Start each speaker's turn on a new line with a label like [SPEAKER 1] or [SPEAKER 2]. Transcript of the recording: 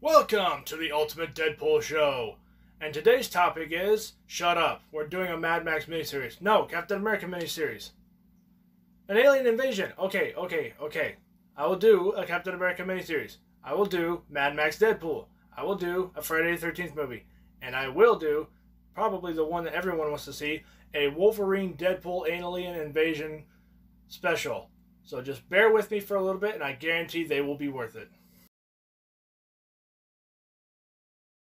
[SPEAKER 1] Welcome to the Ultimate Deadpool Show. And today's topic is, shut up, we're doing a Mad Max miniseries. No, Captain America miniseries. An alien invasion. Okay. I will do a Captain America miniseries. I will do Mad Max Deadpool. I will do a Friday the 13th movie. And I will do, probably the one that everyone wants to see, a Wolverine Deadpool alien invasion special. So just bear with me for a little bit and I guarantee they will be worth it.